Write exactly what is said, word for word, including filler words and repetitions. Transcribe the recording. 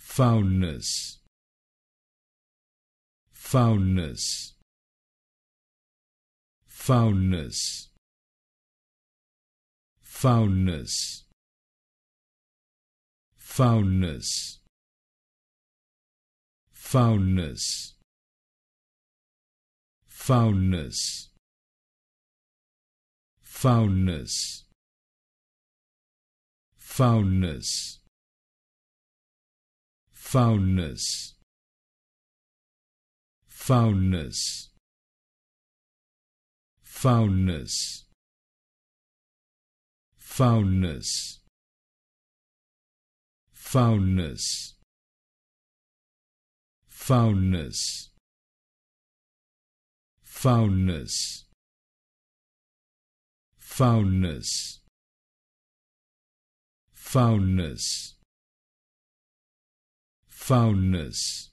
Foulness, foulness, foulness, foulness, foulness, foulness, foulness, foulness, foulness, foulness, foulness, foulness, foulness, foulness, foulness, foulness, foulness, foulness, foulness,